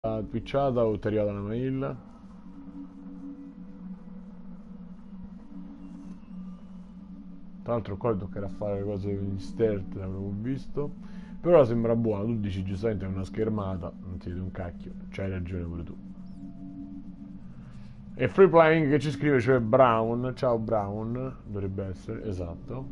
twitchata o ti è arrivata una mail? Tra l'altro qua toccherà fare le cose in stealth, l'avevo visto. Però sembra buono, tu dici giustamente è una schermata, non si vede un cacchio, c'hai ragione pure tu. E Free Playing che ci scrive, cioè Brown, ciao Brown, dovrebbe essere, esatto.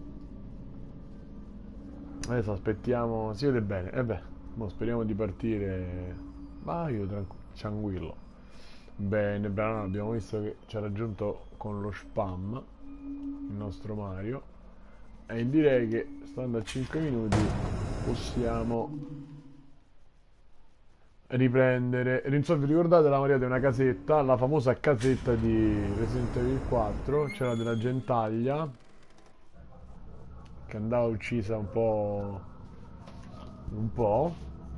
Adesso aspettiamo, si vede bene, e beh, mo speriamo di partire. Ma io tranquillo. Bene, brano, abbiamo visto che ci ha raggiunto con lo spam il nostro Mario e direi che stando a 5 minuti possiamo riprendere. Vi ricordate la Maria di una casetta, la famosa casetta di Resident Evil 4, c'era della gentaglia che andava uccisa un po'.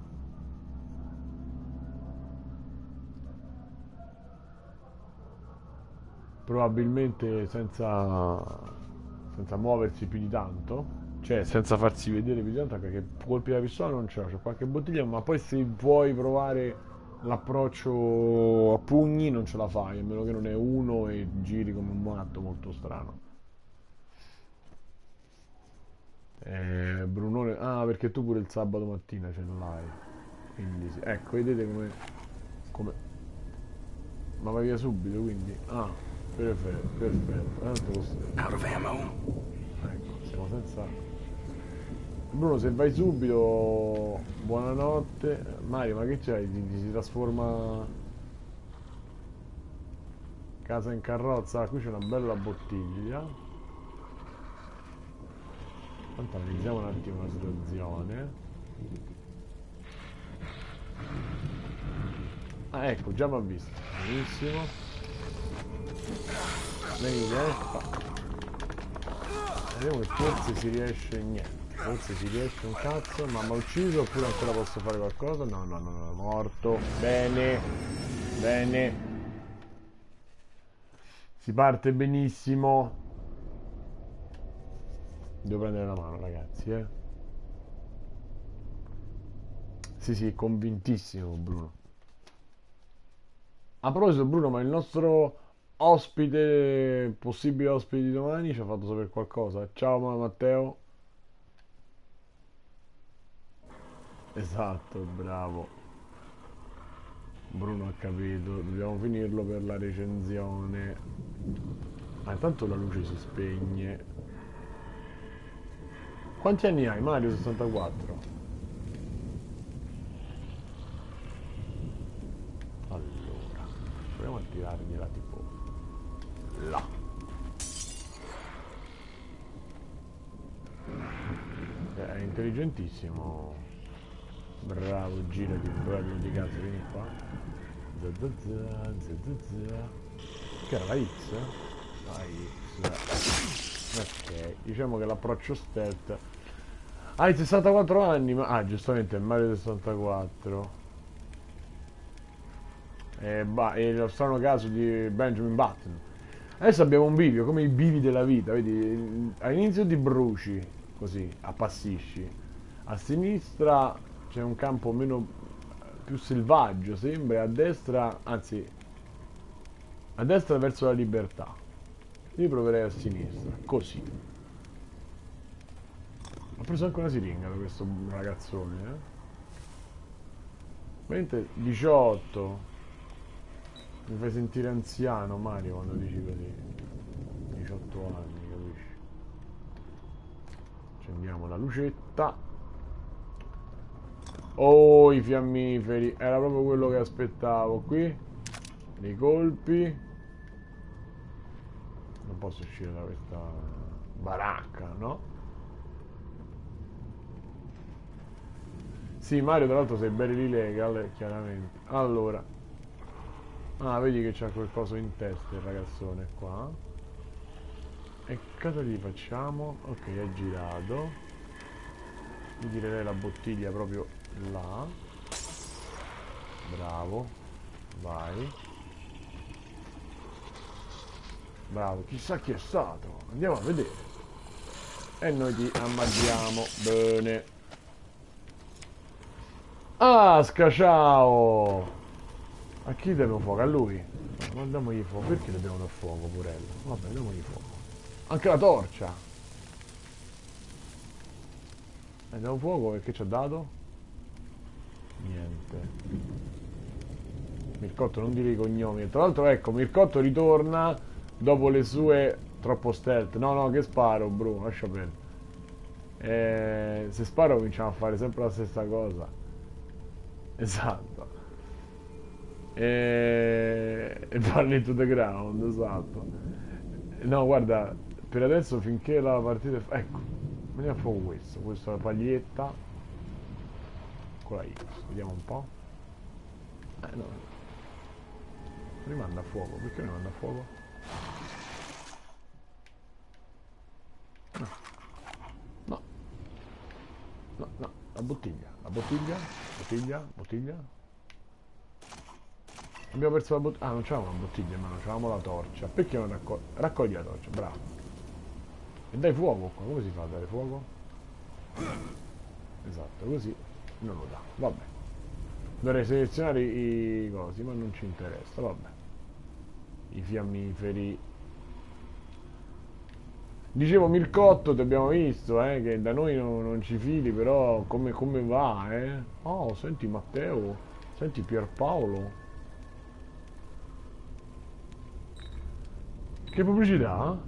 Probabilmente senza muoversi più di tanto, cioè senza farsi vedere più di tanto, perché colpi da pistola non c'è, c'è qualche bottiglia, ma poi se vuoi provare l'approccio a pugni non ce la fai, a meno che non è uno e giri come un matto molto strano. Brunone, ah, perché tu pure il sabato mattina ce l'hai, quindi sì. Ecco, vedete come. Ma vai via subito, quindi. Ah, perfetto, perfetto. Tanto Out of ammo. ecco, siamo senza. Bruno, se vai subito, buonanotte. Mario, ma che c'hai? Ti si trasforma casa in carrozza? Ah, qui c'è una bella bottiglia. Tanto analizziamo un attimo la situazione. Ah, ecco, già mi ha visto. Benissimo. Venite, vediamo che forse si riesce niente. Forse si riesce un cazzo, ma mi ha ucciso oppure ancora posso fare qualcosa? No, no, no, no, morto. Bene, bene. Si parte benissimo. Devo prendere la mano, ragazzi, eh. Sì, sì, convintissimo, Bruno. A proposito, Bruno, ma il nostro ospite, possibile ospite di domani, ci ha fatto sapere qualcosa. Ciao, Matteo. Esatto, bravo. Bruno ha capito, dobbiamo finirlo per la recensione. Ah, intanto la luce si spegne. Quanti anni hai, Mario 64? Allora, proviamo a tirargliela tipo là. È intelligentissimo. Bravo, girati, bravo di cazzo, vieni qua. Za za za, za za za. Che era la X? La X. Ok, diciamo che l'approccio stealth. Hai 64 anni, ma. Ah, giustamente, è Mario 64. È lo strano caso di Benjamin Button. Adesso abbiamo un bivio, come i bivi della vita, vedi? All'inizio ti bruci, così, appassisci. A sinistra c'è un campo più selvaggio, sembra, e a destra, anzi, a destra verso la libertà. Io proverei a sinistra, così. Ho preso anche una siringa da questo ragazzone, eh. Mentre 18. Mi fai sentire anziano, Mario, quando dici così. 18 anni, capisci? Accendiamo la lucetta. Oh, i fiammiferi. Era proprio quello che aspettavo. Qui, dei colpi. Non posso uscire da questa baracca, no? Sì, Mario, tra l'altro sei bello illegal, chiaramente. Allora. Ah, vedi che c'ha qualcosa in testa il ragazzone qua. E cosa gli facciamo? Ok, è girato. Gli tirerei la bottiglia proprio là. Bravo. Vai. Bravo, chissà chi è stato. Andiamo a vedere. E noi ti ammazziamo. Bene. Ah, ciao! A chi devo fuoco? A lui? Ma damogli fuoco. Perché dobbiamo dar fuoco, purello? Vabbè, damogli fuoco. Anche la torcia! E diamo fuoco e che ci ha dato? Niente. Mircotto, non dire i cognomi. Tra l'altro, ecco, Mircotto ritorna dopo le sue... Troppo stealth. No, no, che sparo, bro. Lascia perdere. Se sparo cominciamo a fare sempre la stessa cosa. Esatto. E parli to the ground, esatto. No, guarda, per adesso finché la partita ecco, vediamo a fuoco questo. Questa è la paglietta con la X. Vediamo un po'. No, rimanda a fuoco. Perché rimanda a fuoco? No, no, no. La bottiglia. La bottiglia. Bottiglia. Bottiglia. Abbiamo perso la bottiglia. Ah, non c'avevamo la bottiglia, ma non c'avevamo la torcia. Perché non raccogli? Raccogli la torcia, bravo. E dai fuoco qua. Come si fa a dare fuoco? Esatto, così non lo dà. Vabbè. Dovrei selezionare i cosi, ma non ci interessa. Vabbè. I fiammiferi. Dicevo Mircotto, ti abbiamo visto, che da noi non ci fili, però come va, eh? Oh, senti Matteo, senti Pierpaolo. Che pubblicità?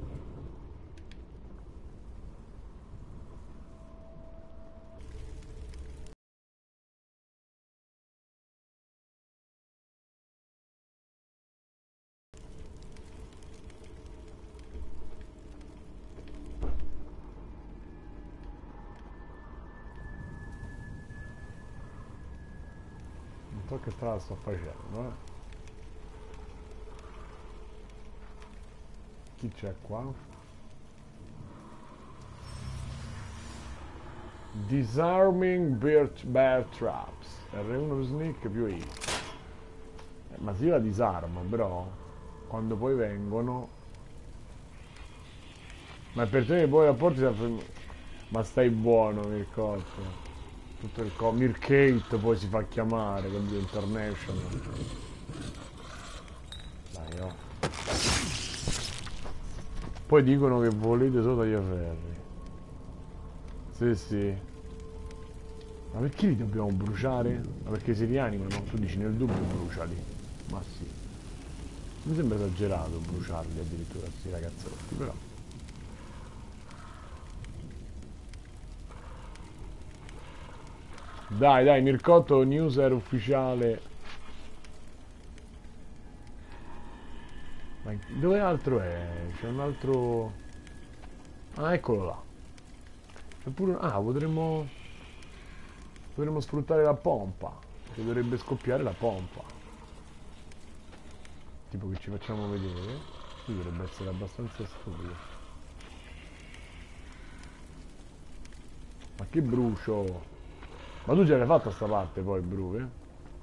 Non so che strada sto facendo, eh? Chi c'è qua? Disarming bear traps. R1 sneak più I. Ma se io la disarmo, però, quando poi vengono... Ma per te poi rapporti sempre... Ma stai buono, Mircotto. Tutto il Mirkate poi si fa chiamare, quindi International. Dai, oh. Poi dicono che volete solo tagliaferri. Sì, sì. Ma perché li dobbiamo bruciare? Ma perché si rianimano? Tu dici nel dubbio bruciali. Ma sì. Mi sembra esagerato bruciarli addirittura questi ragazzotti, però. Dai, dai, Mircotto, newser ufficiale. Ma dove altro è? C'è un altro... Ah, eccolo là. C'è pure... Ah, potremmo sfruttare la pompa. Che dovrebbe scoppiare la pompa. Tipo che ci facciamo vedere. Qui dovrebbe essere abbastanza stupido. Ma che brucio! Ma tu ce l'hai fatta sta parte poi, Bru, eh?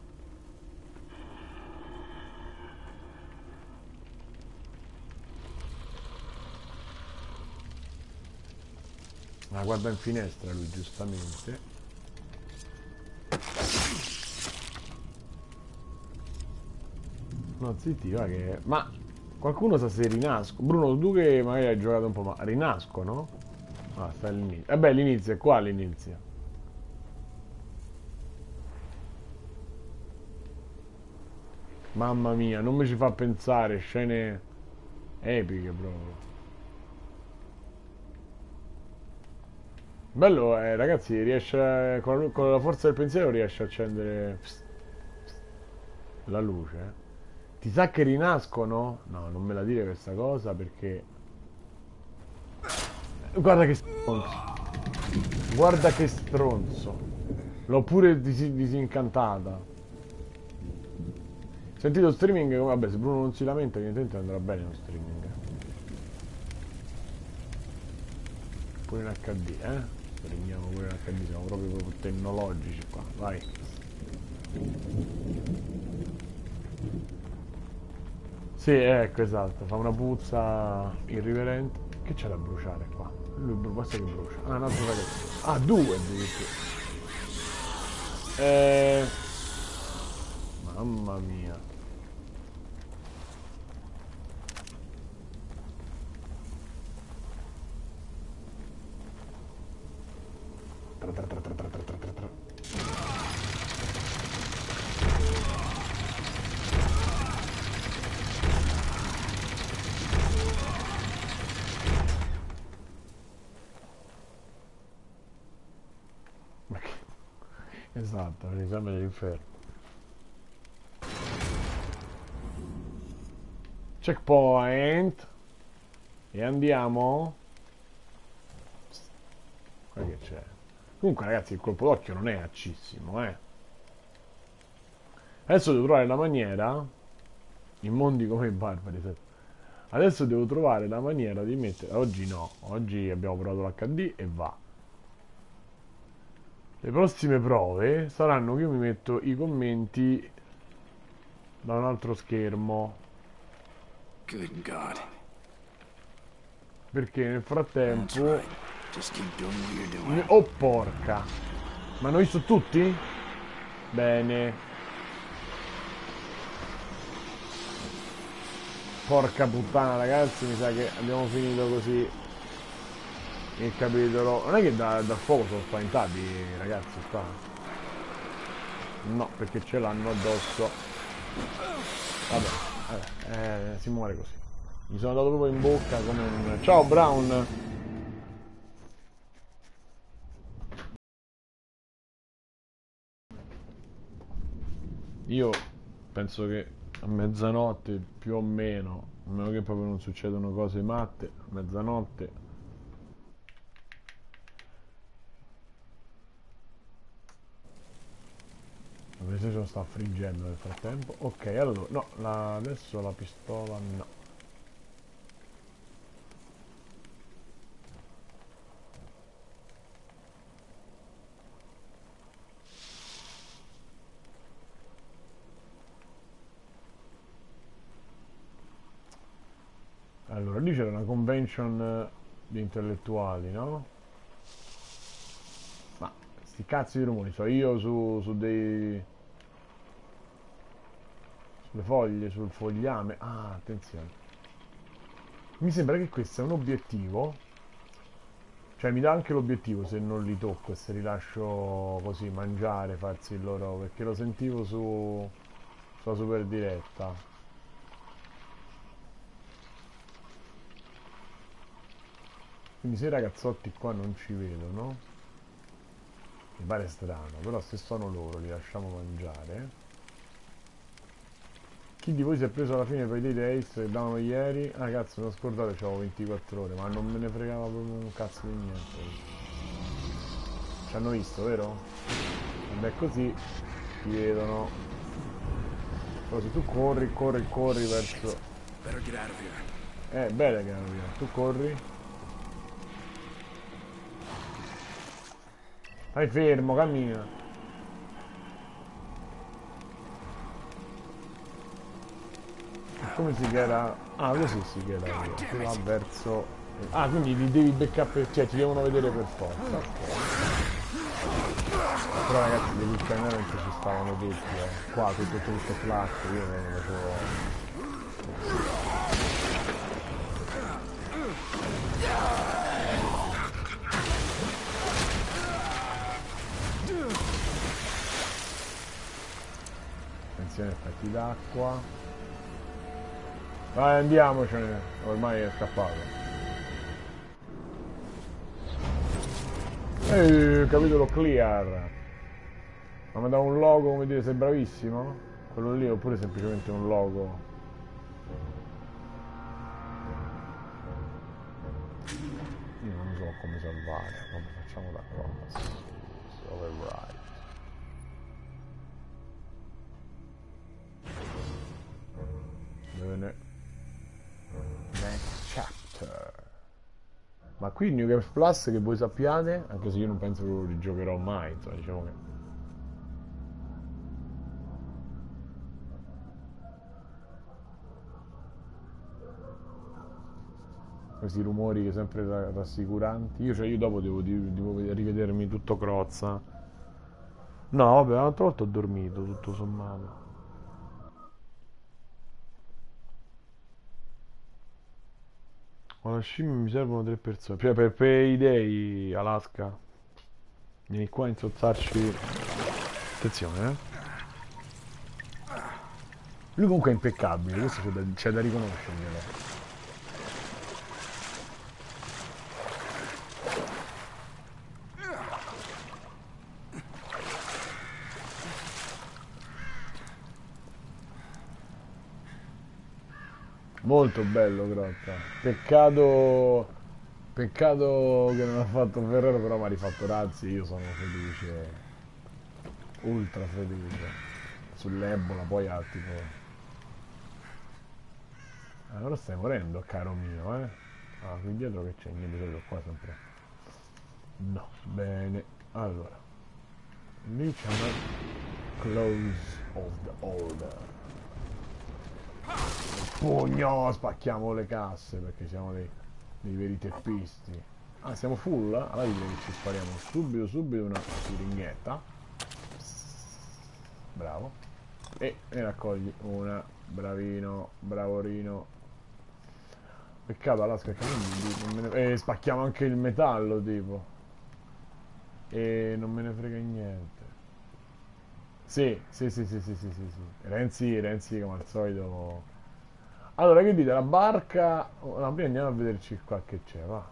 Ma guarda in finestra lui, giustamente. No, zitti, va che... Ma qualcuno sa se rinasco. Bruno, tu che magari hai giocato un po', ma rinasco, no? Ah, sta all'inizio. Beh, l'inizio è qua l'inizio. Mamma mia, non mi ci fa pensare, scene epiche proprio. Bello, ragazzi, con la forza del pensiero riesce a accendere la luce. Ti sa che rinascono? No, non me la dire questa cosa perché... Guarda che stronzo. Guarda che stronzo. L'ho pure disincantata. Sentito streaming? Vabbè, se Bruno non si lamenta, evidentemente andrà bene lo streaming. Pure in HD, eh? Prendiamo pure in HD, siamo proprio tecnologici qua, vai. Sì, ecco, esatto, fa una puzza irriverente. Che c'è da bruciare qua? Lui basta che brucia. Ah, un altro ragazzo. Ah, due addirittura. Mamma mia. Ma che... Esatto, l'esame dell'inferno. Checkpoint. E andiamo. Guarda che c'è. Comunque ragazzi il colpo d'occhio non è accissimo, eh. Adesso devo trovare la maniera. Immondi come i barbari. Adesso devo trovare la maniera di mettere. Oggi no. Oggi abbiamo provato l'HD e va. Le prossime prove saranno che io mi metto i commenti da un altro schermo. Good God. Perché nel That's frattempo... right. Just keep doing what you're doing. Oh porca! Ma hanno visto tutti? Bene. Porca puttana ragazzi, mi sa che abbiamo finito così il capitolo. Non è che dal fuoco sono spaventati ragazzi qua. No, perché ce l'hanno addosso. Vabbè, si muore così. Mi sono dato proprio in bocca come un... Ciao Brown! Io penso che a mezzanotte più o meno, a meno che proprio non succedono cose matte, a mezzanotte la PlayStation sta friggendo nel frattempo. Ok, allora, no, adesso la pistola no. Allora, lì c'era una convention di intellettuali, no? Ma sti cazzi di rumori, so io su dei... sulle foglie, sul fogliame. Ah, attenzione. Mi sembra che questo è un obiettivo. Cioè mi dà anche l'obiettivo se non li tocco e se li lascio così mangiare, farsi il loro... perché lo sentivo sulla super diretta. Quindi se i ragazzotti qua non ci vedono, mi pare strano, però se sono loro li lasciamo mangiare. Chi di voi si è preso alla fine Payday Days che davano ieri? Ah cazzo, mi ho scordato, c'avevo 24 ore, ma non me ne fregava proprio un cazzo di niente. Ci hanno visto, vero? Vabbè così ti vedono. Però se tu corri verso... Better get out of here. Bene che erano via. Tu corri. Stai fermo, cammina. E come si chiara? Ah, così si chiara via. Tu va verso... Ah, quindi li devi beccare per... cioè ti devono vedere per forza. Ok. Però ragazzi dell'ultimamente ci stavano tutti, qua tutto flash, io non lo facevo. Attenzione, effetti d'acqua. Vai, andiamocene, ormai è scappato. Ehi, capitolo clear. Ma mi dà un logo, come dire, sei bravissimo? Quello lì oppure semplicemente un logo? Io non so come salvare. Vabbè, facciamo da qua. Override. Bene. Next chapter. Ma qui New Games Plus, che voi sappiate, anche se io non penso che lo rigiocherò mai, insomma, diciamo che... Questi rumori che sempre rassicuranti. Io dopo devo rivedermi tutto Crozza. No, vabbè, l'altra volta ho dormito, tutto sommato. Alla scimmia mi servono 3 persone. Cioè, per i dei, Alaska. Vieni qua a insozzarci. Attenzione, eh. Lui comunque è impeccabile, questo c'è da riconoscerglielo. Molto bello Grotta. Peccato che non ha fatto Ferrero, però mi ha rifatto Razzi, io sono felice, ultra felice. Sull'Ebola poi ha tipo... Allora stai morendo, caro mio, eh? Ah, qui dietro che c'è? Niente, vedo qua sempre. No, bene. Allora, lì c'è una close of the order. Pugno, spacchiamo le casse perché siamo dei veri teppisti. Ah, siamo full? Allora direi che ci spariamo subito una siringhetta. Bravo. E ne raccogli una. Bravino, bravorino. Peccato Alaska che non me ne... spacchiamo anche il metallo tipo. E non me ne frega niente. Sì. Renzi come al solito. Allora che dite, la barca... Oh, no, prima andiamo a vederci qua che c'è, va.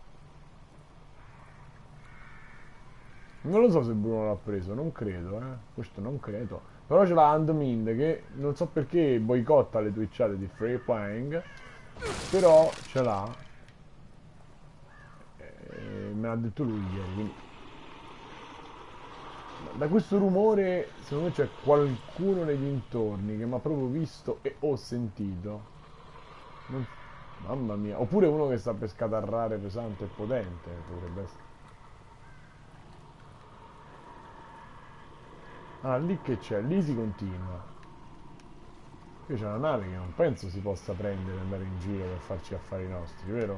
Non lo so se Bruno l'ha preso, non credo, eh. Questo non credo. Però c'è la Handmind che non so perché boicotta le twitchate di Free Playing. Però ce l'ha. Me l'ha detto lui ieri, quindi... Da questo rumore, secondo me c'è qualcuno nei dintorni che mi ha proprio visto e ho sentito. Non- Mamma mia. Oppure uno che sta per scatarrare pesante e potente, potrebbe essere. Ah, lì che c'è? Lì si continua. Qui c'è una nave che non penso si possa prendere e andare in giro per farci affari nostri, vero?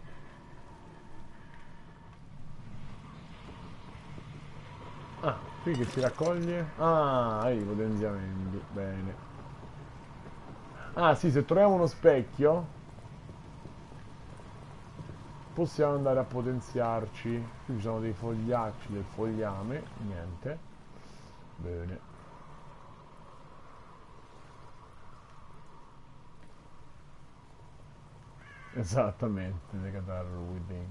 Ah, qui che si raccoglie? Ah, i potenziamenti. Bene. Ah, sì, se troviamo uno specchio possiamo andare a potenziarci. Qui ci sono dei fogliacci del fogliame. Niente. Bene. Esattamente, The Qatar Within.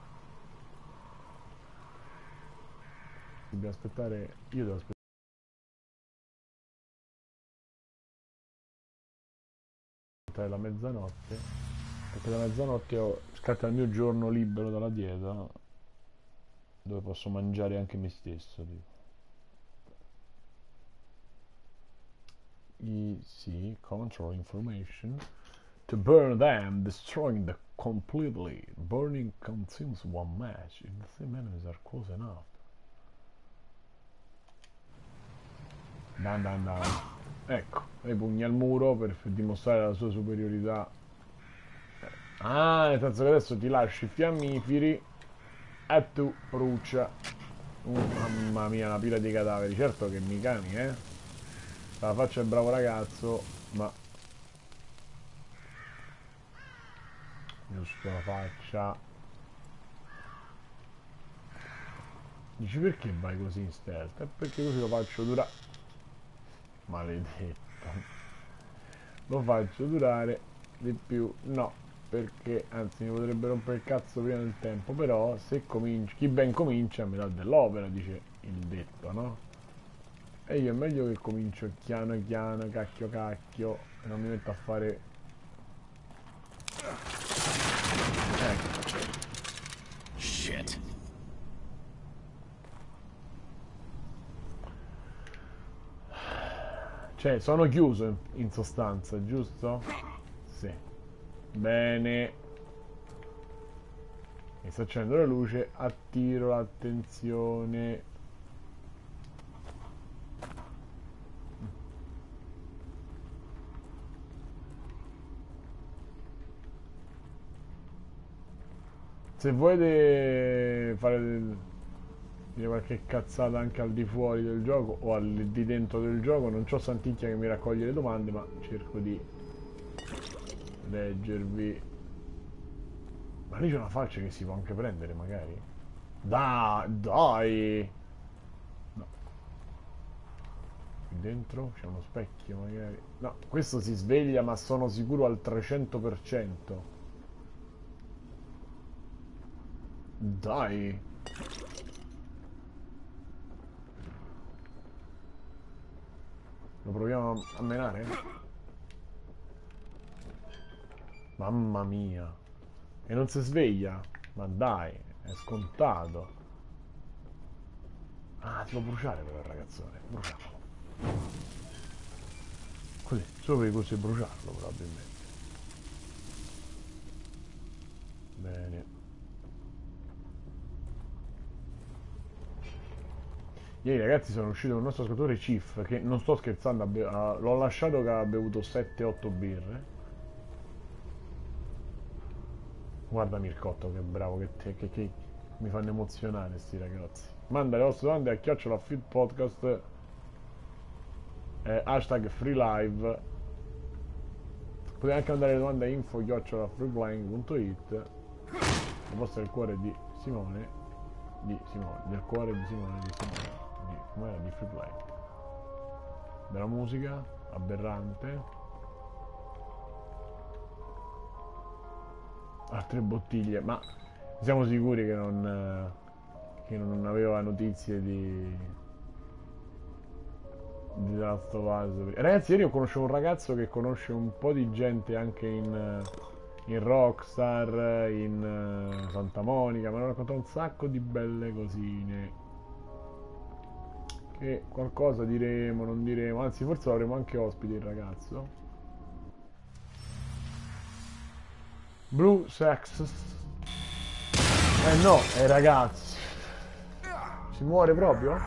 Dobbiamo aspettare. Io devo aspettare la mezzanotte. Perché da mezzanotte scatta il mio giorno libero dalla dieta. Dove posso mangiare anche me stesso. Tipo. Sì, control information. To burn them, destroying the completely. Burning consumes one match. If the same enemies are close enough. Dan. Ecco, lei pugna il muro per dimostrare la sua superiorità. Ah, nel senso che adesso ti lasci i fiammiferi e tu brucia. Mamma mia, una pila di cadaveri. Certo che mi cani, eh. La faccia il bravo ragazzo, ma giusto la faccia. Dici perché vai così in stealth? È perché così lo faccio durare. Maledetto. Lo faccio durare di più. No, perché anzi mi potrebbe rompere il cazzo prima del tempo. Però se cominci, chi ben comincia mi dà dell'opera, dice il detto, no? E io è meglio che comincio chiano, cacchio, e non mi metto a fare... Ecco. Shit. Cioè, sono chiuso in sostanza, giusto? Sì. Bene. Mi sto accendendo la luce, attiro l'attenzione. Se volete fare dire qualche cazzata anche al di fuori del gioco o di dentro del gioco. Non c'ho Santicchia che mi raccoglie le domande, ma cerco di leggervi. Ma lì c'è una falce che si può anche prendere magari. Dai! No. Qui dentro c'è uno specchio magari. No, questo si sveglia ma sono sicuro al 300%. Dai! Lo proviamo a menare? Mamma mia! E non si sveglia? Ma dai, è scontato. Ah, si può bruciare però il ragazzone. Bruciamolo. Così, solo per così bruciarlo probabilmente. Bene. Ieri ragazzi sono uscito con il nostro ascoltatore Chief, che non sto scherzando, l'ho lasciato che ha bevuto 7-8 birre. Guarda Mircotto che bravo che mi fanno emozionare sti ragazzi. Manda le vostre domande a @feedpodcast hashtag freelive. Potete anche mandare le domande a info@freeplaying.it. La posta del cuore di Simone, del cuore di Simone, com'era, di Freeplay. Della musica aberrante. Altre bottiglie, ma siamo sicuri che non aveva notizie di The Last of Us. Ragazzi, ieri ho conosciuto un ragazzo che conosce un po' di gente anche in Rockstar, in Santa Monica, mi hanno raccontato un sacco di belle cosine. Che qualcosa diremo, non diremo, anzi forse l'avremo anche ospite il ragazzo. Blue Sex. No, ragazzi. Si muore proprio?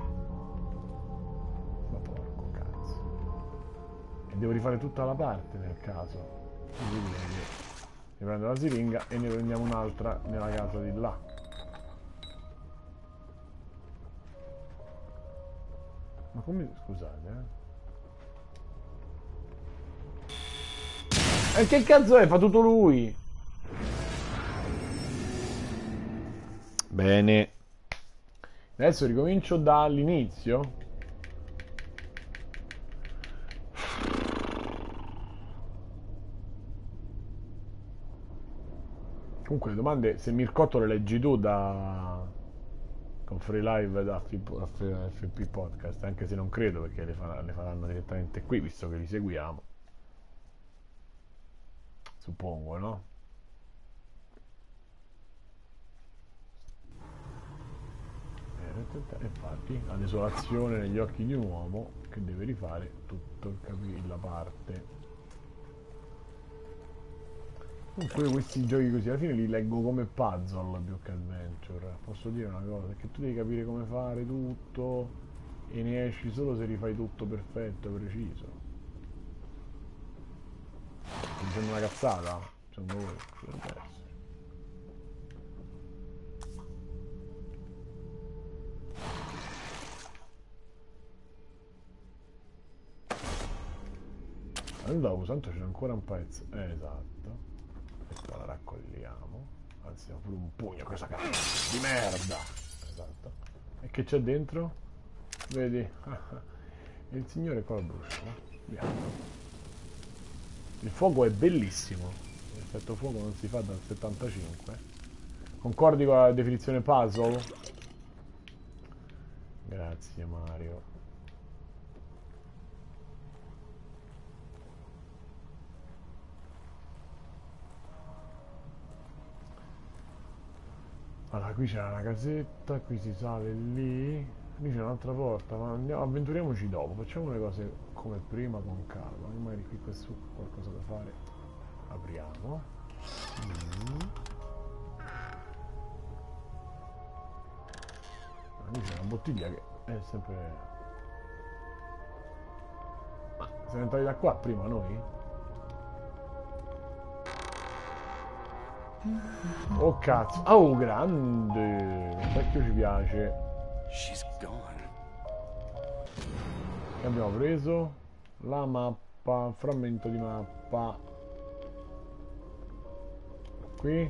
Ma porco cazzo. E devo rifare tutta la parte nel caso. Quindi direi che riprendo la siringa e ne prendiamo un'altra nella casa di là. Ma come... scusate, E che cazzo è? Fa tutto lui! Bene. Adesso ricomincio dall'inizio. Comunque le domande, se Mircotto le leggi tu con Free Live da FP Podcast, anche se non credo perché le faranno direttamente qui, visto che li seguiamo. Suppongo, no? Infatti, la desolazione negli occhi di un uomo che deve rifare tutto la parte. Comunque questi giochi così alla fine li leggo come puzzle più che adventure. Posso dire una cosa, che tu devi capire come fare tutto e ne esci solo se rifai tutto perfetto, preciso. Mi sembra una cazzata, secondo voi? Potrebbe essere. Allora, tanto c'è ancora un pezzo. Esatto. Questa la raccogliamo. Anzi, diamo pure un pugno a questa cazzo di merda. Esatto. E che c'è dentro? Vedi? E il signore qua lo brucia, no? Bianco. Il fuoco è bellissimo. L'effetto fuoco non si fa dal 75. Concordi con la definizione puzzle? Grazie Mario. Allora, qui c'è una casetta, qui si sale lì, lì c'è un'altra porta, ma andiamo, avventuriamoci dopo, facciamo le cose come prima con calma, magari qui su qualcosa da fare, apriamo. Lì c'è una bottiglia che è sempre... Ma siamo entrati da qua prima noi? Oh cazzo, oh grande, il vecchio ci piace. She's gone. E abbiamo preso la mappa, frammento di mappa. Qui.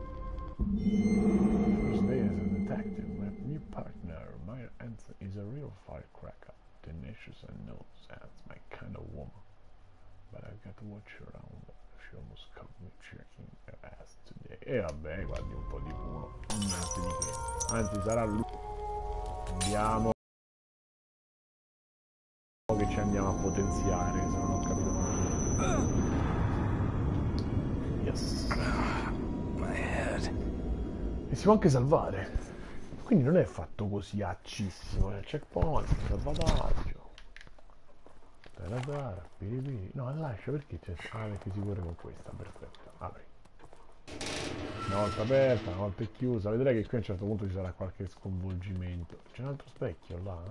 First day as a detective, my new partner, Maya Anson, is a real firecracker, tenacious and knows as my kind of woman. But I've got to watch her around. She almost caught me checking her ass today. E vabbè, guardi un po' di uno, niente di che. Anzi, sarà lui. Andiamo. Che ci andiamo a potenziare, se non ho capito male. Yes. My head. E si può anche salvare. Quindi non è fatto così accissimo. Nel checkpoint, salvataggio. Piripiri. No, lascia perché c'è. Ah, perché si corre con questa, perfetto. Apri. Una volta aperta, una volta chiusa. Vedrai che qui a un certo punto ci sarà qualche sconvolgimento. C'è un altro specchio là?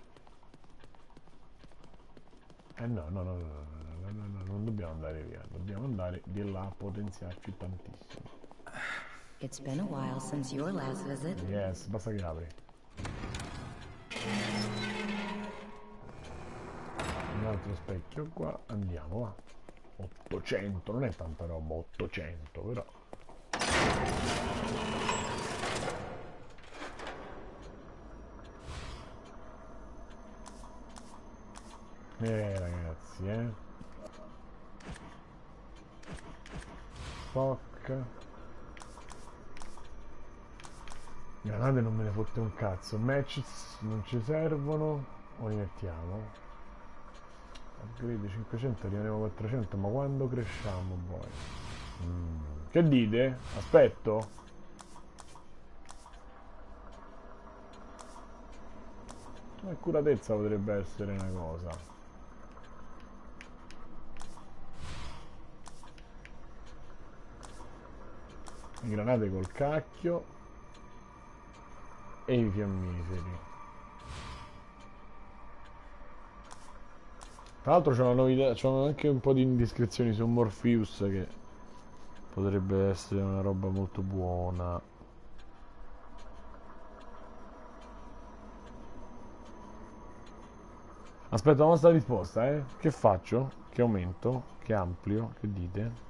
No, non dobbiamo andare via, dobbiamo andare di là a potenziarci tantissimo. It's been a while since your last visit. Yes, basta che apri. Un altro specchio qua, andiamo, va. 800, non è tanta roba, 800 però. Ragazzi, Spock. Granate non me ne fotte un cazzo. Matches non ci servono. O li mettiamo? Upgrade 500, arriviamo a 400. Ma quando cresciamo poi? Che dite? Aspetto? Accuratezza potrebbe essere una cosa. Le granate col cacchio e i fiammiferi. Tra l'altro c'è una novità, c'è anche un po' di indiscrezioni su Morpheus che potrebbe essere una roba molto buona. Aspetta, non sta risposta, eh? Che faccio? Che aumento? Che amplio? Che dite?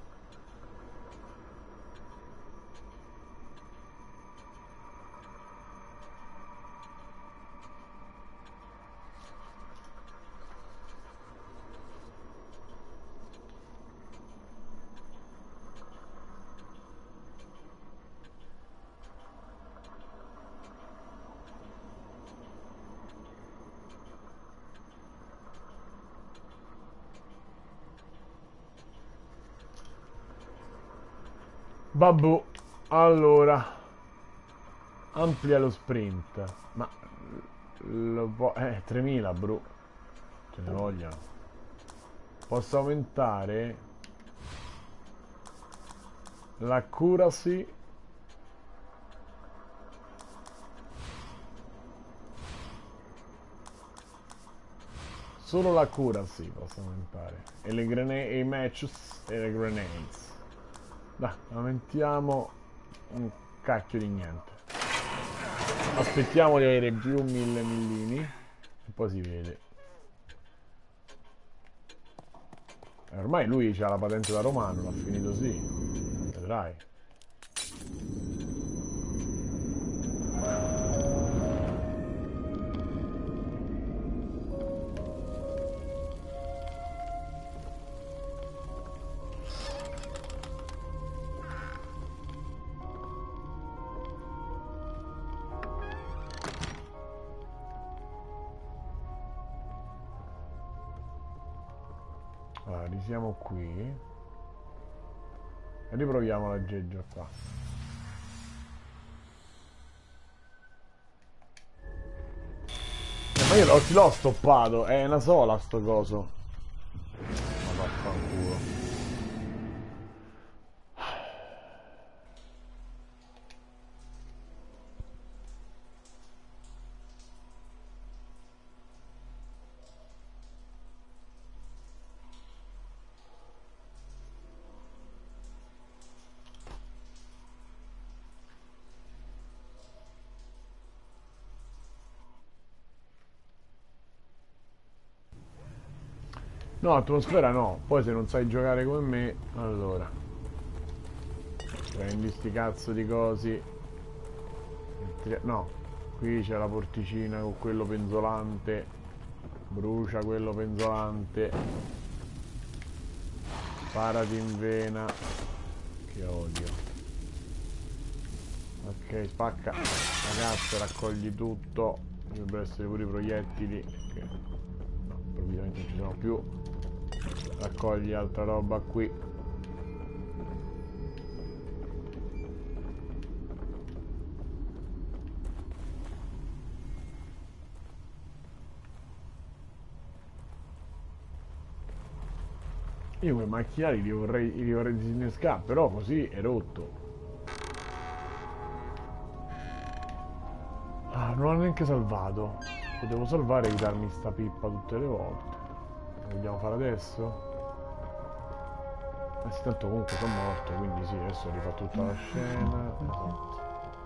Babbo, allora amplia lo sprint, ma lo 3000 bro, ce ne vogliono. Posso aumentare l'accuracy solo l'accuracy posso aumentare e le grenade e i matches e le grenades. Dai, aumentiamo un cacchio di niente. Aspettiamo di avere più 1000 millini e poi si vede. Ormai lui ha la patente da romano, l'ha finito sì. Vedrai. Allora, risiamo qui e riproviamo l'aggeggio qua. Ma io l'ho stoppato, è una sola sto coso. Ma vaffanculo. No, atmosfera no. Poi se non sai giocare come me, allora prendi sti cazzo di cosi. No, qui c'è la porticina con quello penzolante. Brucia quello penzolante. Sparati in vena. Che odio. Ok, spacca la cazzo, raccogli tutto. Dovrebbero essere pure i proiettili. Che no, improvvisamente non ci sono più. Raccogli altra roba qui. Io quei macchinari li vorrei disinnescare, però così è rotto. Ah, non l'ho neanche salvato. Potevo salvare e evitarmi sta pippa tutte le volte. Lo vogliamo fare adesso? Sì, tanto comunque sono morto, quindi sì, adesso rifà tutta la scena. Esatto.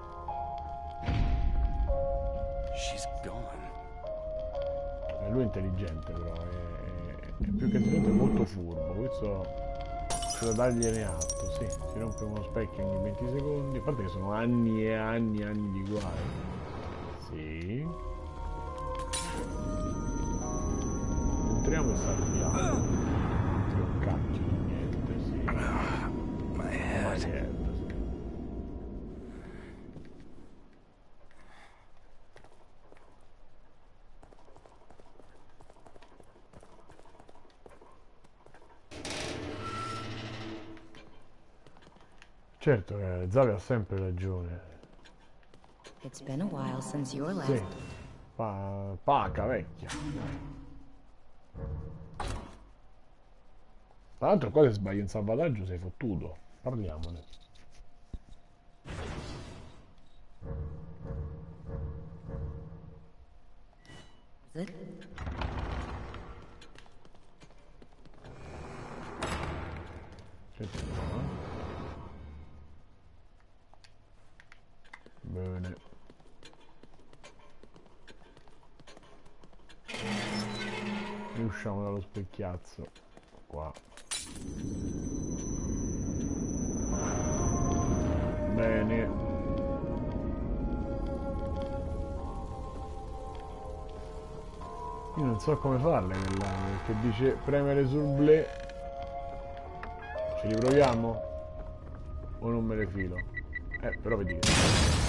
She's gone. Lui è intelligente però, è più che intelligente, è molto furbo, questo c'è da dargliene atto, sì, si rompe uno specchio ogni 20 secondi, a parte che sono anni e anni e anni di guai. Sì. Entriamo e salviamo. Non caccia niente, sì. My head. Sì. Certo che Zavi ha sempre ragione. It's been a while since your last. Sì. Paca vecchia. Tra l'altro qua se sbagli un salvataggio sei fottuto. Parliamone. Is it? Certo no. Bene. E usciamo dallo specchiazzo. Qua. Bene. Io non so come farle quella che dice premere sul ble. Ci riproviamo? O non me le filo? Però vedi che...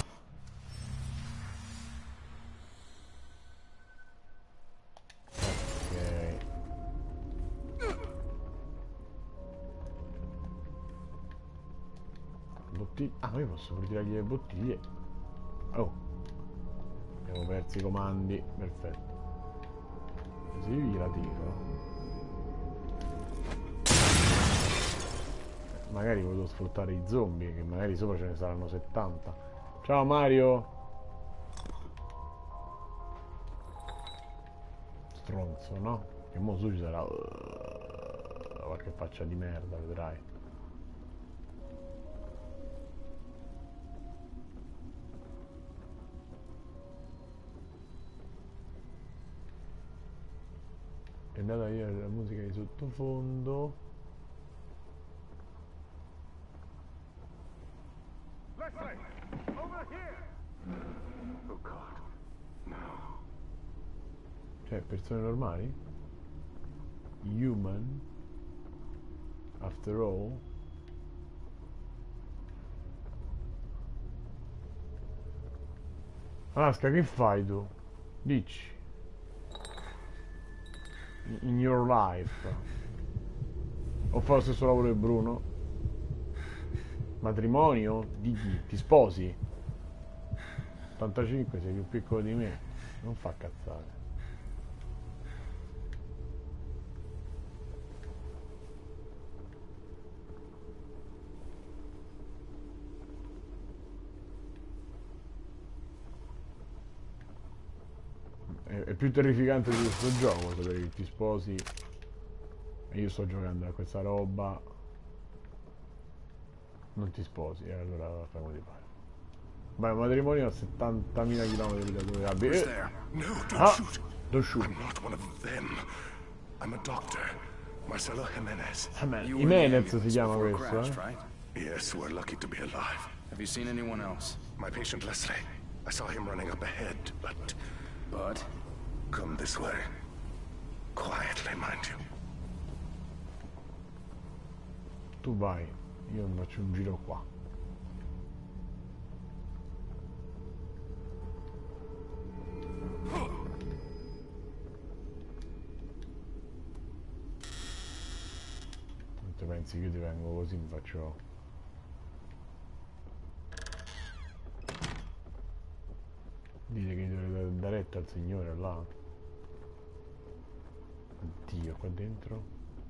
Ah, ma io posso ritirargli le bottiglie. Oh, abbiamo perso i comandi. Perfetto. Così io gliela tiro. Magari volevo sfruttare i zombie, che magari sopra ce ne saranno 70. Ciao Mario. Stronzo, no? Che mo su ci sarà qualche faccia di merda, vedrai. È andata via la musica di sottofondo. Oh God. No. Cioè, persone normali? Human? After all? Alaska, che fai tu? Dici. In your life. O fai lo stesso lavoro di Bruno? Matrimonio? Di chi? Ti sposi? 85, sei più piccolo di me. Non fa cazzare. È più terrificante di questo gioco sapere che ti sposi e io sto giocando a questa roba. Non ti sposi e allora fai come ti pare. Beh, matrimonio a 70.000 km da dove abiti. No, don't Ah, shoot. don't shoot. I'm not one of them. I'm a doctor. Marcelo Jimenez. Jimenez si chiama questo, eh? Right? Yes, we're lucky to be alive. Have you seen anyone else? My patient Leslie. I saw him running up ahead, but... But? Come this way. Quietly, mind you. Tu vai, io faccio un giro qua. Non ti pensi che io ti vengo così, mi faccio... Dite che dovrei dare retta al signore là. Oddio, qua dentro.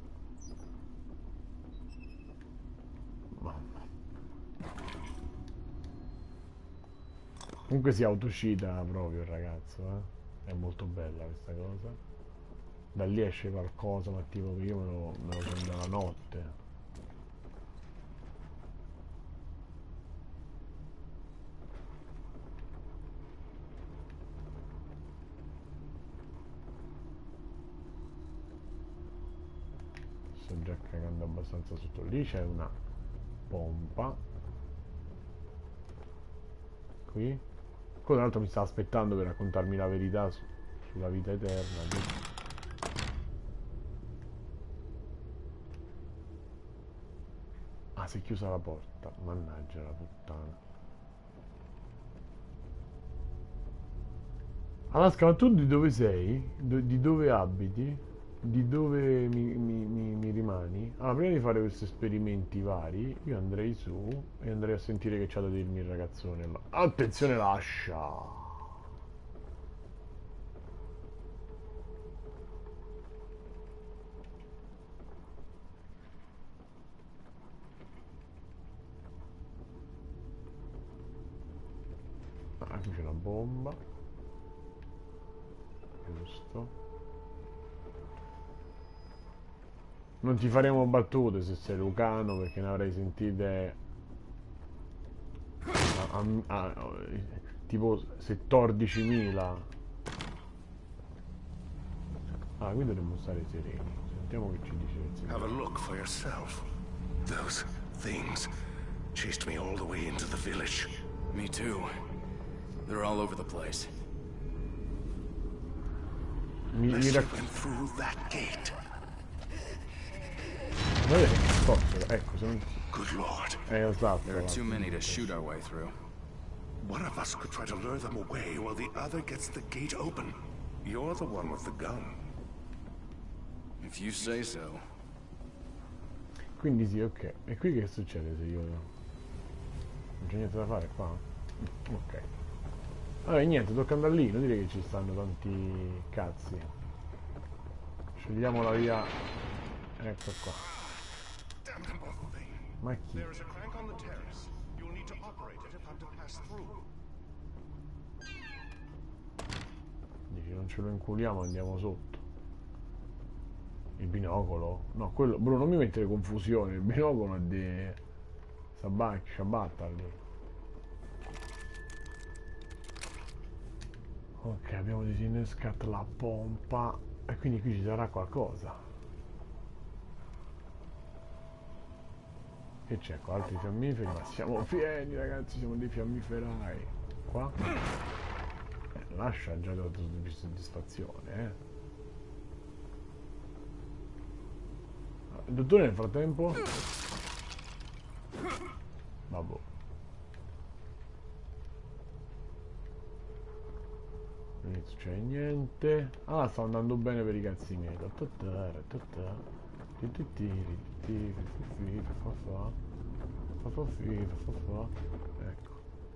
Mamma. Comunque si autocita proprio il ragazzo, eh. È molto bella questa cosa. Da lì esce qualcosa, ma tipo che io me lo prendo la notte. Sto già cagando abbastanza sotto. Lì c'è una pompa. Qui. Tra l'altro mi sta aspettando per raccontarmi la verità sulla vita eterna. Ah, si è chiusa la porta. Mannaggia la puttana. Alaska, ma tu di dove sei? Di dove abiti? Di dove mi rimani? Allora, prima di fare questi esperimenti vari, io andrei su e andrei a sentire che c'ha da dirmi il ragazzone là. Attenzione, lascia! Ah, qui c'è una bomba. Giusto. Non ti faremo battute se sei lucano, perché ne avrei sentite tipo 14.000. Ah, qui dovremmo stare sereni. Sentiamo che ci dice il signore. Have a look for yourself. Those things chased me all the way into the village. Me too. They're all over the place. Leslie went through that gate. Ecco, sono... Good Lord. Esatto. There are too many to shoot our way through. One of us could try to lure them away while the other gets the gate open. You're the one with the gun. If you say so. Quindi sì, ok. E qui che succede se io... Non c'è niente da fare qua? Ok. Vabbè, niente, tocca andare lì. Non dire che ci stanno tanti cazzi. Scegliamo la via... Ecco qua. Ma chi? Dici, non ce lo inculiamo, andiamo sotto. Il binocolo? No, quello... Bruno, non mi mettere confusione. Il binocolo è di... Ciabatta lì. Ok, abbiamo disinnescato la pompa. E quindi qui ci sarà qualcosa. Che c'è qua? Altri fiammiferi? Ma siamo pieni, ragazzi, siamo dei fiammiferai. Qua? Lascia già dato soddisfazione, eh. Il dottore nel frattempo? Vabbè. Non succede niente. Ah, sta andando bene per i cazzi miei. Ecco.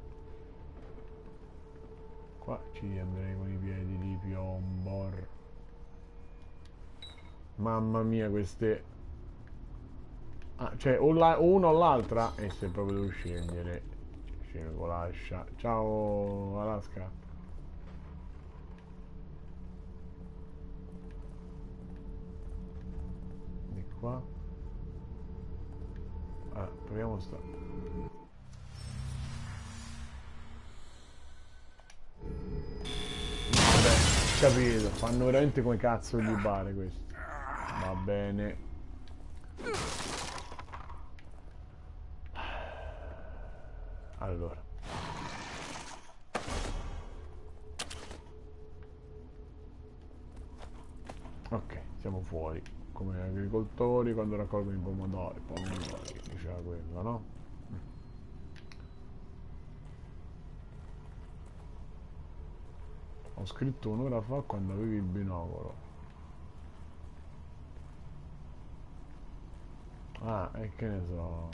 Qua ci andrei con i piedi di piombor. Mamma mia, queste... Ah, cioè o una o l'altra. E se proprio devo scegliere, scelgo lascia. Ciao Alaska. Di qua. Ah, proviamo sta. Vabbè, capito, fanno veramente come cazzo gli pare questo. Va bene. Allora. Ok, siamo fuori. Come agricoltori quando raccolgono i pomodori. Pomodori, diceva quello, no? Ho scritto un'ora fa quando avevi il binocolo. Ah, e che ne so.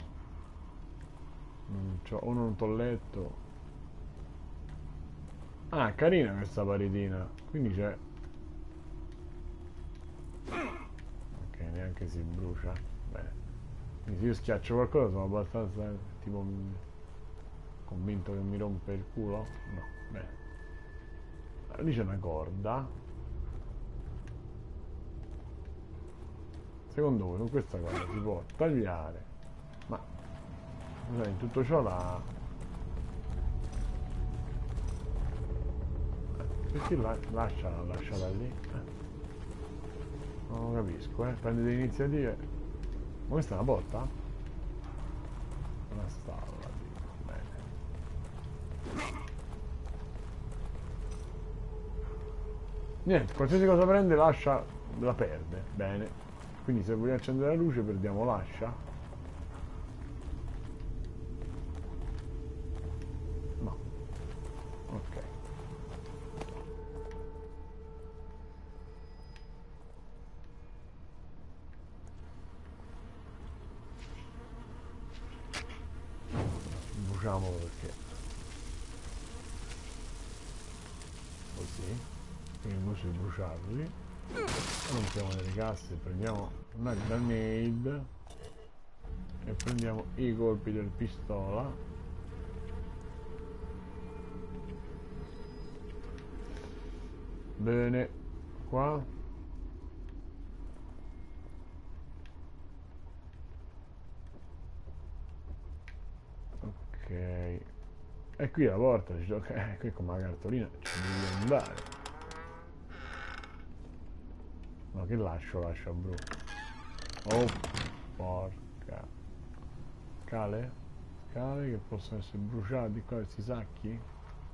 O non t'ho letto. Ah, carina questa paritina. Quindi c'è. Ok, neanche si brucia. Bene. Quindi se io schiaccio qualcosa sono abbastanza tipo convinto che mi rompe il culo. No, bene. Lì c'è una corda. Secondo voi con questa cosa si può tagliare? Ma in tutto ciò la... Perché lasciala lì? Non lo capisco, prende delle iniziative. Ma questa è una porta? Una stalla, bene. Niente, qualsiasi cosa prende lascia, la perde, bene. Quindi se vogliamo accendere la luce perdiamo l'ascia? No. Ok. Bruciamolo perché così. Quindi invece di bruciarli rompiamo nelle casse, prendiamo una grenade e prendiamo i colpi del pistola. Bene, qua ok, e qui la porta dice ok, qui con la cartolina ci devi andare. No, che lascia bro. Oh porca. Scale che possono essere bruciati qua questi sacchi.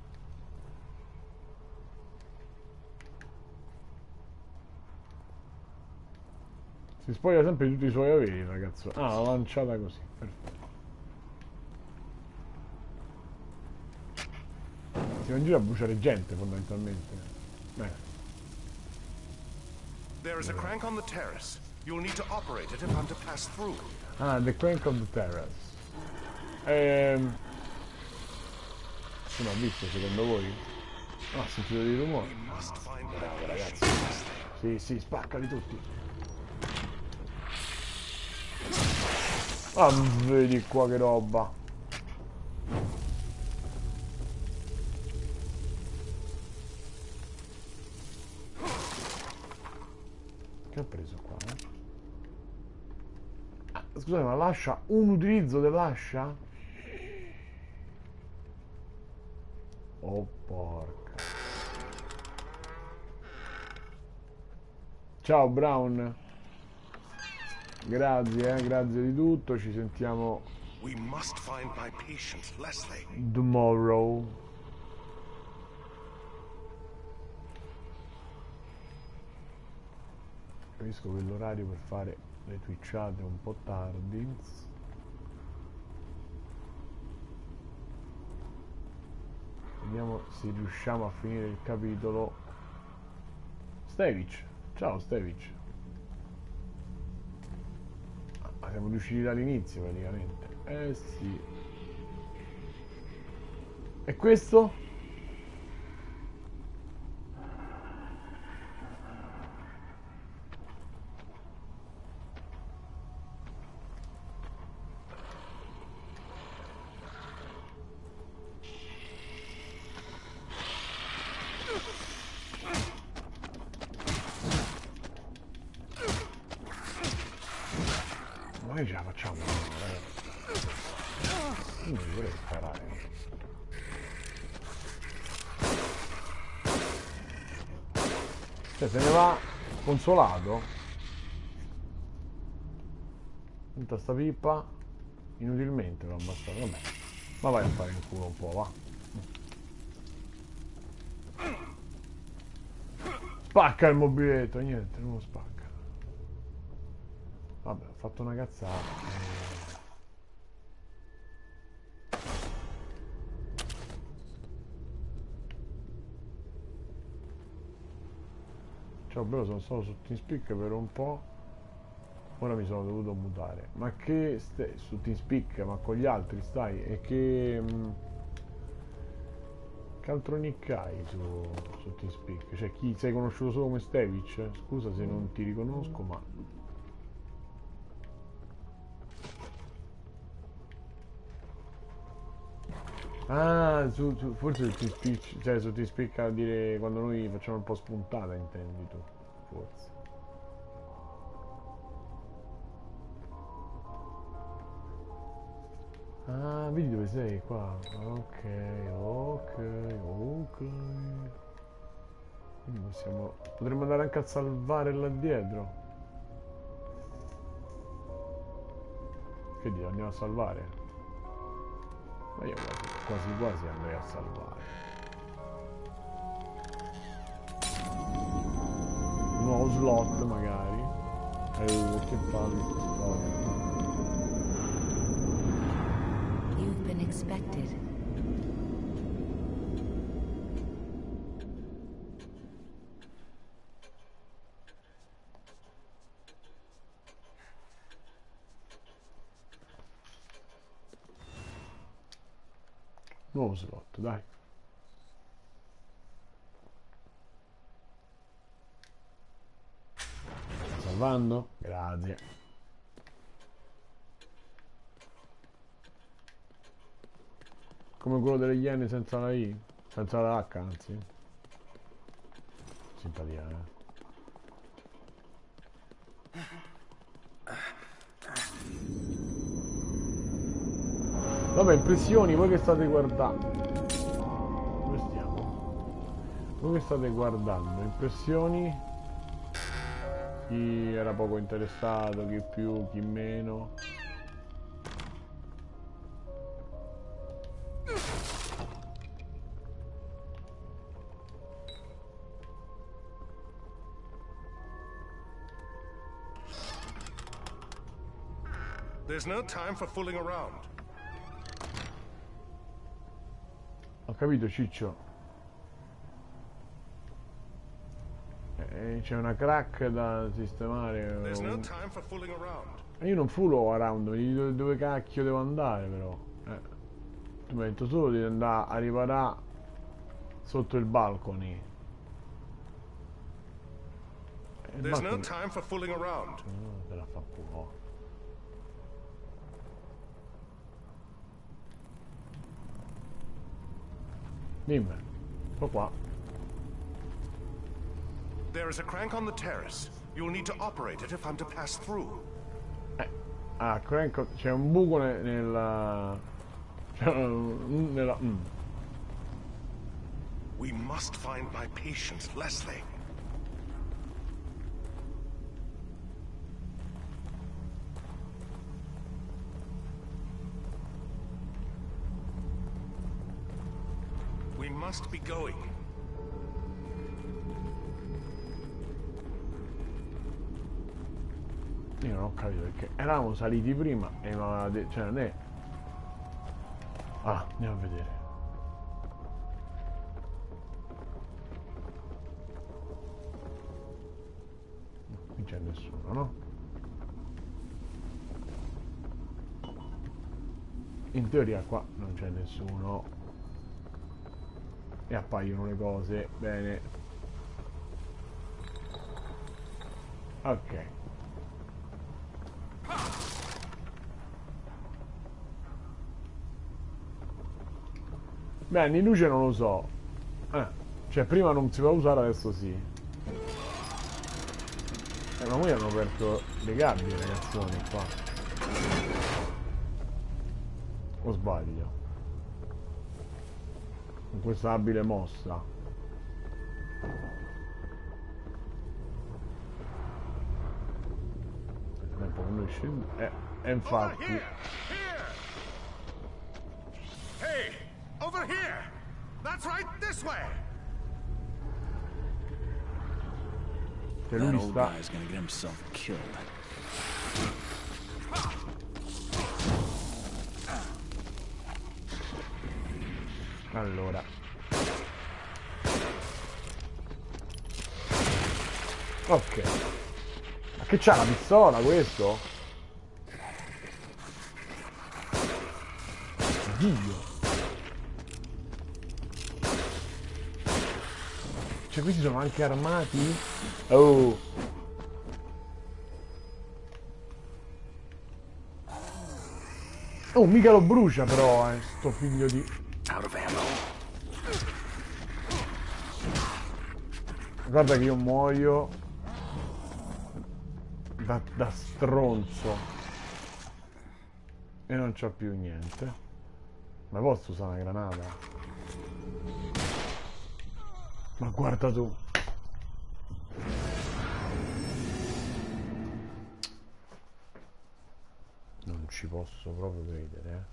Si spoglia sempre di tutti i suoi averi, ragazzo. Ah, l'ho lanciata così, perfetto. Si va in giro a bruciare gente, fondamentalmente. Bene. There is a crank on the terrace. You'll need to operate it if I'm to pass through. Ah, the crank of the terrace. Non ho visto, secondo voi? Ah, ho sentito dei rumori. Bravo, ragazzi. Sì, spaccali tutti. Ah, vedi qua che roba. Che ho preso qua, Ah, scusate, ma l'ascia, un utilizzo dell'ascia? Oh porca. Ciao Brown. Grazie di tutto, ci sentiamo We must find my patient, Leslie. tomorrow. Capisco che l'orario per fare le twitchate è un po' tardi. Vediamo se riusciamo a finire il capitolo. Stevic, ciao Stevic. Ah, siamo riusciti dall'inizio praticamente. Sì. E questo? Noi ce la facciamo, ragazzi. Io non vorrei sparare. Cioè, se ne va consolato. Tutta sta pippa. Inutilmente l'ho ammazzato, vabbè. Ma vai a fare in culo un po', va. Spacca il mobiletto, niente, non lo spacca. Vabbè, ho fatto una cazzata. Ciao bello, sono stato su TeamSpeak per un po'. Ora mi sono dovuto mutare. Ma che su TeamSpeak, ma con gli altri stai? E che altro nick hai su TeamSpeak? Cioè chi sei conosciuto solo come Stevic? Scusa se non ti riconosco, ma... Ah, forse su TeamSpeak, cioè su TeamSpeak a dire quando noi facciamo un po' spuntata intendi tu, forse. Ah, vedi dove sei qua? Ok, ok, ok. Quindi potremmo andare anche a salvare là dietro. Che dire, andiamo a salvare? Ma io quasi quasi andrei a salvare. Un nuovo slot magari. Che palle sta storia. You've been expected. Nuovo slot, dai. Sta salvando? Grazie. Come quello delle Iene senza la I. Senza la H, anzi. Simpatia, Vabbè, impressioni, voi che state guardando? Dove stiamo? Voi che state guardando? Impressioni? Chi era poco interessato, chi più, chi meno? There's no time for fooling around. Ho capito, Ciccio. C'è una crack da sistemare. There's no time for fooling around. Io non fullo around, mi dici dove cacchio devo andare però. Tu mi hai detto solo di andare, arriverà sotto il balcony. There's no time for fooling around. Te la fa culo. Dimmi, sto qua. There is a crank on the terrace. You'll need to operate it if I'm to pass through. Crank, c'è un buco nella... We must find my patients, Leslie. We must be going. Io non ho capito perché eravamo saliti prima e mi aveva detto, cioè non è... Ah, andiamo a vedere. Qui c'è nessuno, no? In teoria qua non c'è nessuno. E appaiono le cose, bene. Ok. Beh, in luce non lo so. Cioè prima non si poteva usare, adesso sì. Ma noi hanno aperto le gabbie, ragazzoni, qua. O sbaglio? Con questa abile mossa. È un po' noi e infatti... Here! Hey! Over here! That's right, this way! Cioè That lui old sta... guy's gonna get himself killed. Allora. Ok. Ma che c'ha la pistola questo? Dio. Cioè questi sono anche armati? Oh. Oh, mica lo brucia però, sto figlio di... Out of ammo. Guarda che io muoio da stronzo e non c'ho più niente. Ma posso usare una granata? Ma guarda tu. Non ci posso proprio credere, eh.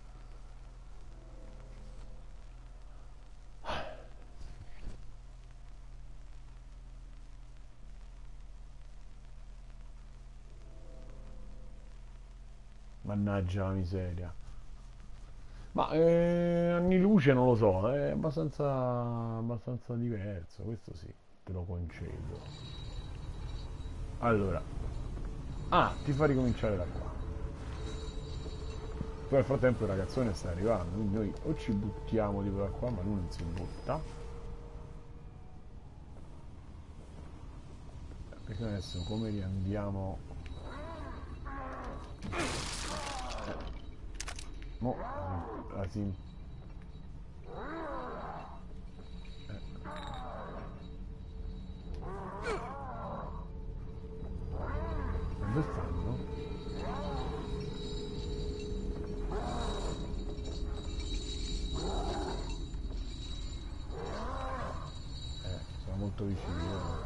Mannaggia la miseria. Ma anni luce non lo so, è abbastanza diverso, questo sì, te lo concedo. Allora. Ah, ti fa ricominciare da qua. Poi nel frattempo il ragazzone sta arrivando, quindi noi o ci buttiamo di da qua, ma lui non si butta. Perché adesso come riandiamo? Mo, si... Dove stanno? Sono molto vicini.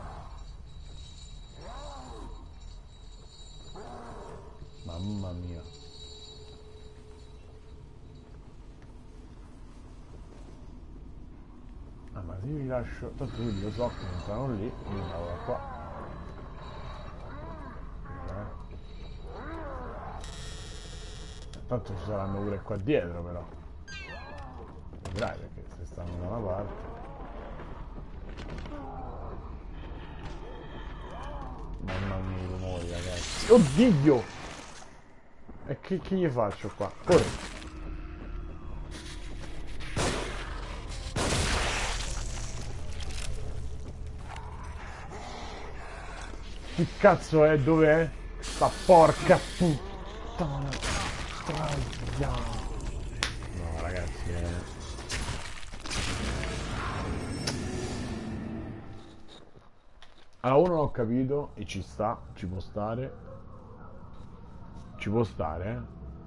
Mamma mia. Ah, ma se io li lascio... Tanto quindi lo so che entrano lì, quindi vado da qua. Tanto ci saranno pure qua dietro però. Vedrai perché se stanno da una parte. Mamma mia i rumori ragazzi. Oddio! E che gli faccio qua? Corri! Che cazzo è? Dov'è? Sta porca puttana troia! No ragazzi Allora uno non ho capito e ci sta, ci può stare. Ci può stare,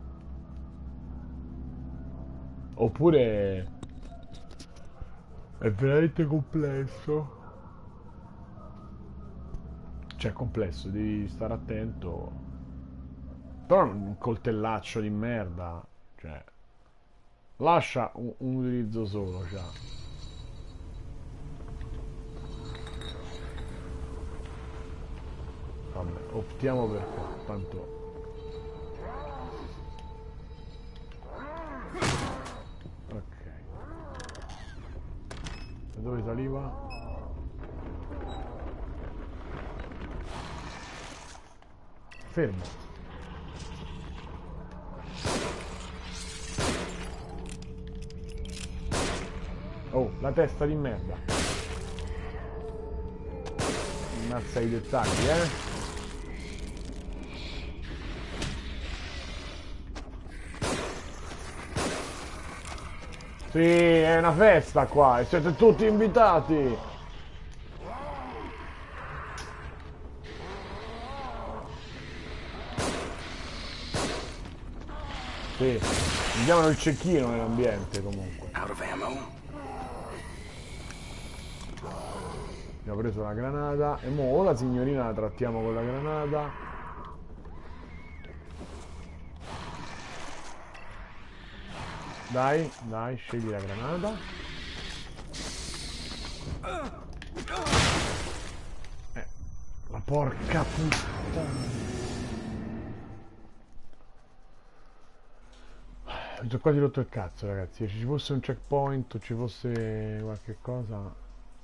Oppure è veramente complesso. Cioè è complesso, devi stare attento. Però un coltellaccio di merda. Cioè lascia un utilizzo solo, cioè. Vabbè, optiamo per qua, tanto. Ok. Da dove saliva? Fermo. Oh, la testa di merda. Ammazza i dettagli, Sì, è una festa qua e siete tutti invitati. Sì, mi chiamano il cecchino nell'ambiente comunque. Out of ammo. Abbiamo preso la granata e mo o la signorina la trattiamo con la granata Dai, dai, scegli la granata. La porca puttana. Mi sono quasi rotto il cazzo, ragazzi. Se ci fosse un checkpoint o ci fosse qualche cosa.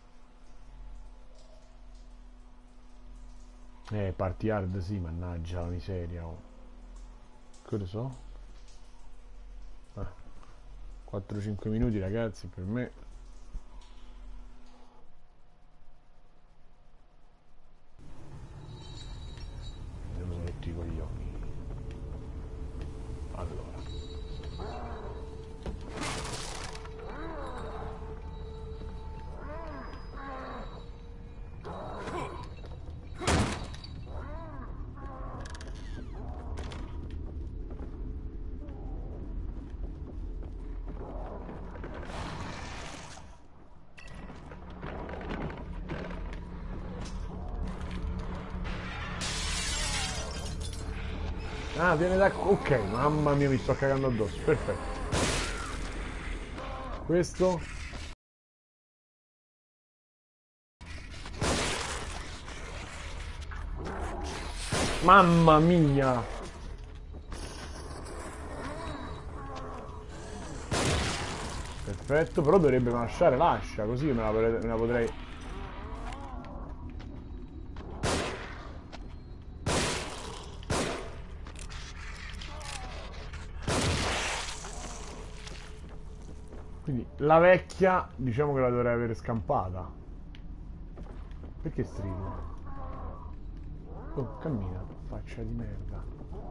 Party hard sì, mannaggia la miseria. Oh. Che ne so? 4-5 minuti, ragazzi, per me. Andiamo rotti i coglioni. Allora. Ah, viene da... Ok, mamma mia, mi sto cagando addosso. Perfetto. Questo... Mamma mia! Perfetto, però dovrebbe lasciare l'ascia, così me la potrei... Quindi la vecchia, diciamo che la dovrei avere scampata. Perché strilla? Oh, cammina, faccia di merda.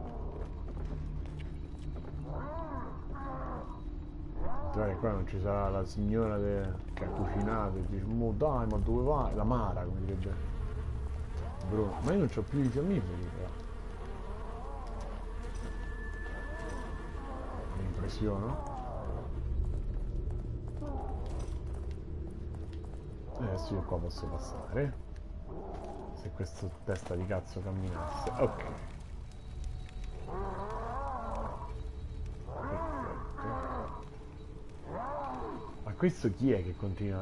Dai, qua non ci sarà la signora che ha cucinato e dice, mo dai, ma dove vai? La Mara, come direbbe Bruno. Ma io non c'ho più i fiammiferi, però. Mi impressiona. Adesso io qua posso passare. Se questo testa di cazzo camminasse. Ok. Perfetto. Ma questo chi è che continua?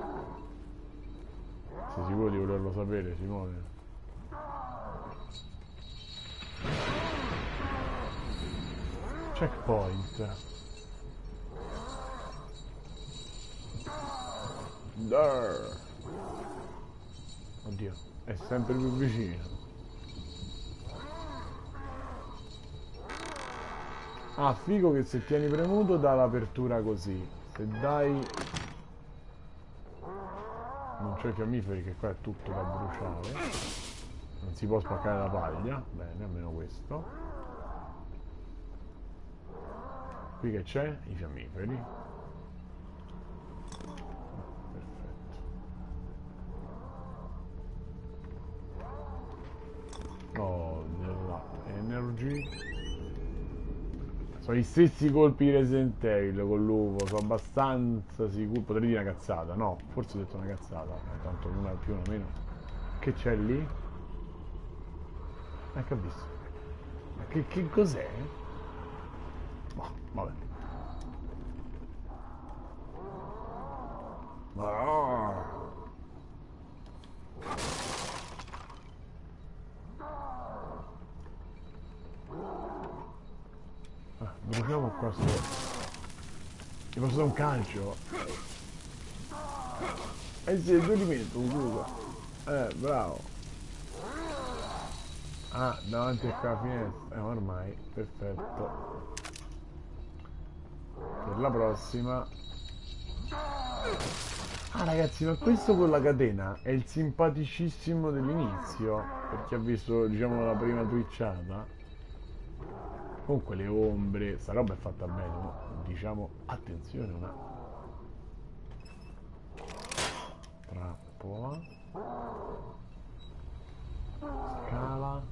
Sei sicuro di volerlo sapere, Simone? Checkpoint. There. Oddio, è sempre più vicino. Ah, figo che se tieni premuto dà l'apertura così. Se dai... Non c'ho i fiammiferi, che qua è tutto da bruciare. Non si può spaccare la paglia. Bene, almeno questo. Qui che c'è? I fiammiferi. Oh, della energy. Sono gli stessi colpi di Resident Evil con l'uovo, sono abbastanza sicuro. Potrei dire una cazzata, no, forse ho detto una cazzata, tanto una più una meno. Che c'è lì? Che ho visto. Ma che cos'è? Boh, vabbè. Ma... bruciamo qua sopra. Ti posso dare un calcio? Eh sì, giù li metto, scusa. Bravo. Ah, davanti a qua finestra. Ormai, perfetto. Per la prossima. Ah ragazzi, ma questo con la catena è il simpaticissimo dell'inizio. Per chi ha visto, diciamo, la prima twitchata. Comunque le ombre, sta roba è fatta bene, no? Diciamo, attenzione, una trappola, scala,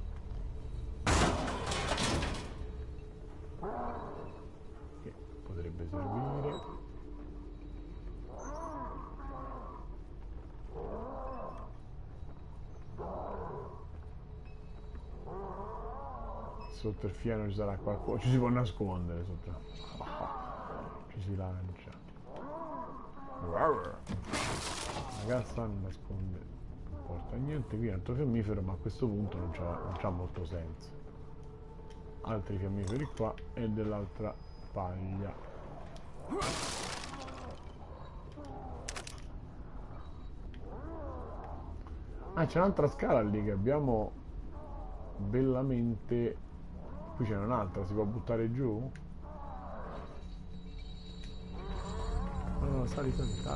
che potrebbe servire. Sotto il fieno ci sarà qualcosa, ci si può nascondere sotto. ci si lancia. La cassa non nasconde, non porta a niente. Qui è un altro fiammifero, ma a questo punto non c'ha molto senso. Altri fiammiferi qua e dell'altra paglia. Ah, c'è un'altra scala lì che abbiamo bellamente. Qui c'è un'altra, si può buttare giù? No, sali.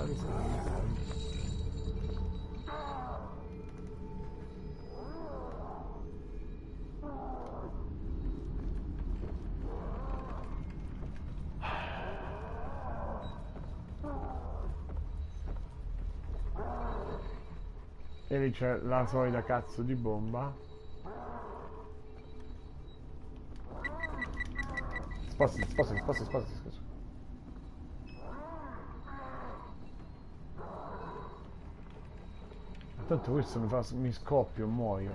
E lì c'è la solita cazzo di bomba. Sposti, scusa. Tanto questo mi scoppio, muoio.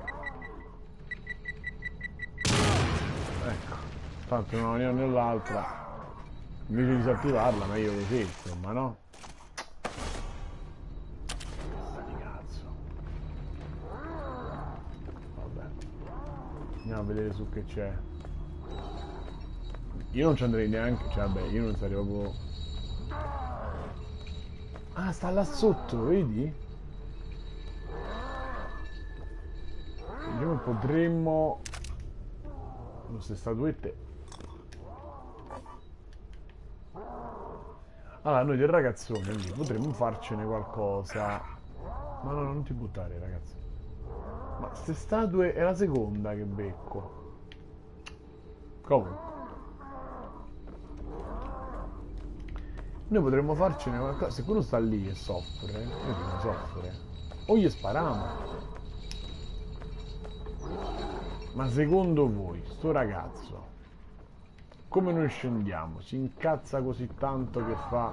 Ecco, tanto non ne ho nell'altra. Invece di disattivarla, meglio così, insomma, no? Andiamo a vedere su che c'è. Io non ci andrei neanche, cioè vabbè, io non sarei proprio. Ah, sta là sotto, vedi? Vediamo, potremmo. Queste statuette. Allora, noi del ragazzone lì potremmo farcene qualcosa. Ma no, non ti buttare, ragazzi. Ma queste statue è la seconda che becco. Comunque noi potremmo farcene qualcosa. Se quello sta lì e soffre, noi dobbiamo soffrire. O gli spariamo. Ma secondo voi, sto ragazzo, come noi scendiamo? Si incazza così tanto che fa.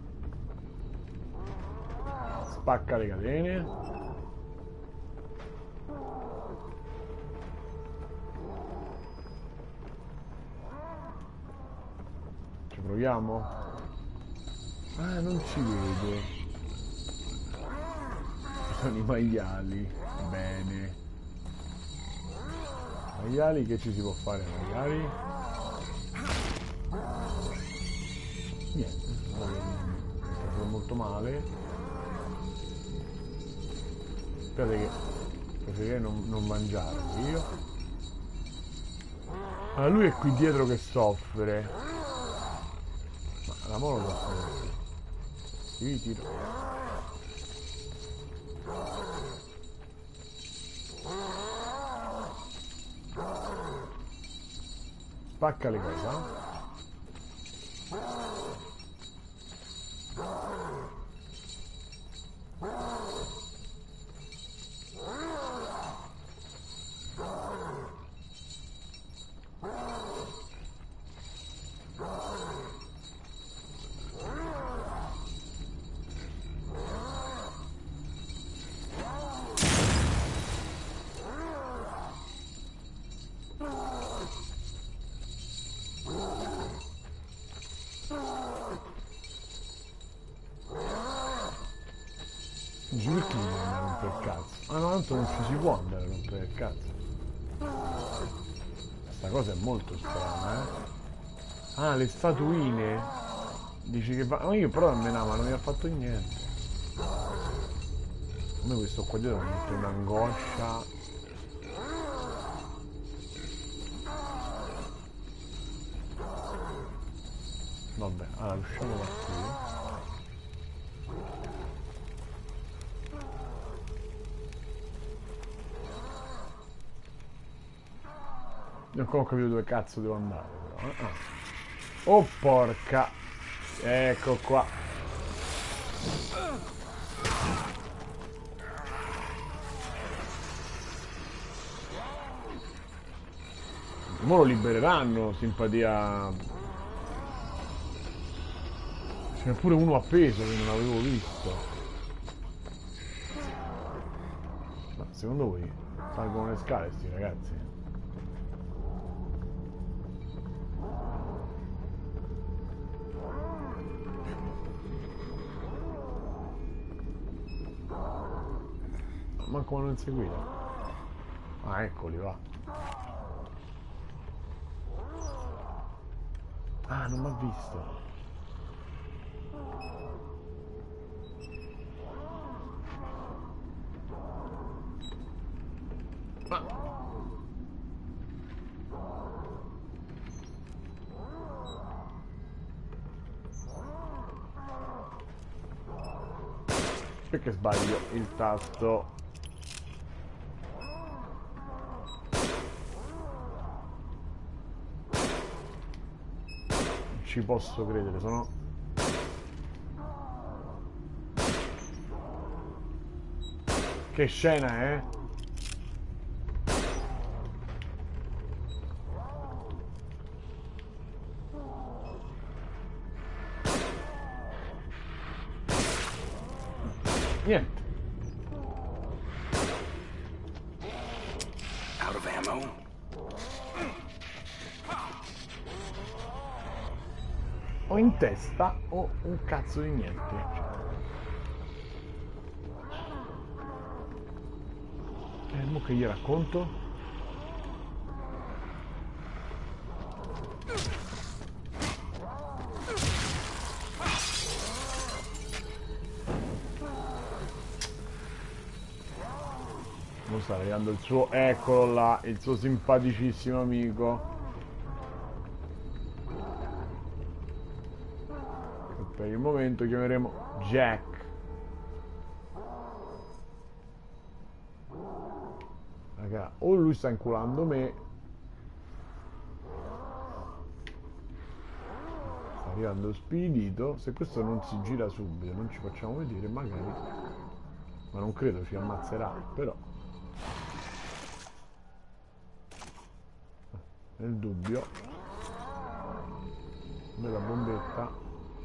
Spacca le catene. Proviamo? Ah, non ci vede. Sono i maiali. Bene. Maiali, che ci si può fare, maiali? Niente, mi fa molto male. Aspettate che preferirei non mangiare io. Ah, lui è qui dietro che soffre. La mano lo fa. Sì, tiro. Spacca le cose. Giù perché mi devo andare a rompere il cazzo? Ah no, tanto non ci si può andare a rompere il cazzo. Questa cosa è molto strana, eh. Ah, le statuine. Dici che va. Ma io però me ma non mi ha fatto niente. A me questo qua dietro mi mette un'angoscia. Vabbè, allora usciamo da qui. Non ho capito dove cazzo devo andare però. Oh porca. Ecco qua. Mo lo libereranno, simpatia. Ce n'è pure uno appeso che non avevo visto. Ma secondo voi salgono le scale sti ragazzi? manco non inseguita. Ah, eccoli, va. Ah, non mi ha visto. Perché sbaglio il tasto? Non ci posso credere, sono... Che scena, eh? Niente. Out of ammo? O in testa o un cazzo di niente. Mo che gli racconto? Mo sta arrivando il suo, eccolo là, il suo simpaticissimo amico. Che per il momento chiameremo Jack. Raga, o lui sta inculando me. Sta arrivando spedito. Se questo non si gira subito, non ci facciamo vedere, magari. Ma non credo ci ammazzerà, però. Nel dubbio. Bella bombetta.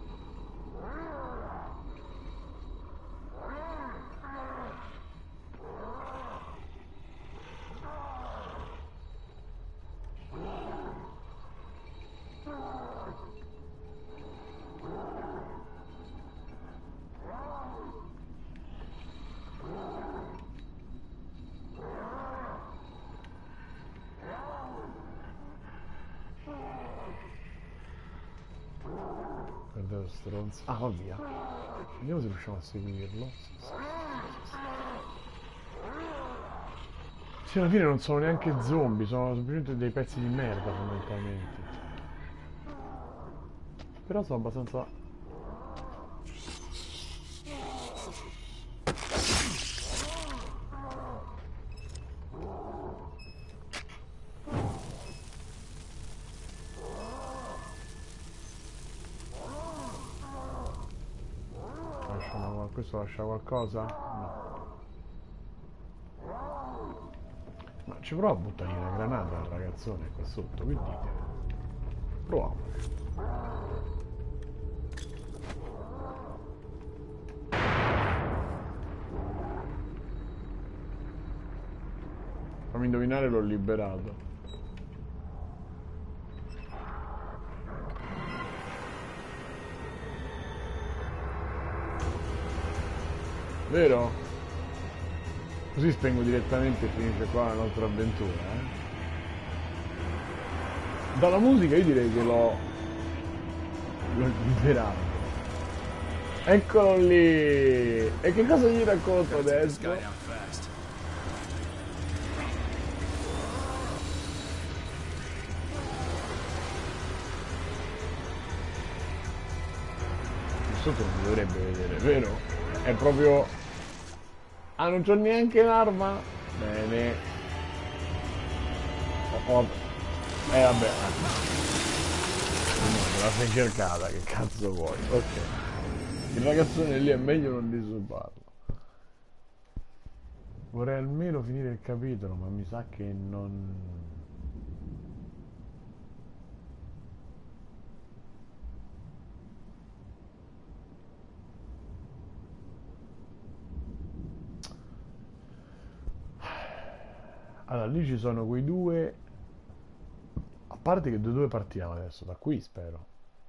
Guarda lo stronzo. Ah, va via. Vediamo se riusciamo a seguirlo. Sì, alla fine non sono neanche zombie, sono semplicemente dei pezzi di merda fondamentalmente. Però sono abbastanza... Questo lascia qualcosa? No. Ma ci provo a buttargli una granata al ragazzone qua sotto, che dite? Proviamo. Fammi indovinare, l'ho liberato. Vero? Così spengo direttamente e finisce qua la nostra avventura, eh? Dalla musica io direi che l'ho liberato. Eccolo lì! E che cosa gli racconto adesso? Sotto non si dovrebbe vedere, vero? È proprio... Ah, non c'ho neanche l'arma? Bene. Vabbè. No, me la sei cercata, che cazzo vuoi? Ok. Il ragazzone lì è meglio non disturbarlo. Vorrei almeno finire il capitolo, ma mi sa che non... Allora, lì ci sono quei due... A parte che da dove partiamo adesso? Da qui, spero.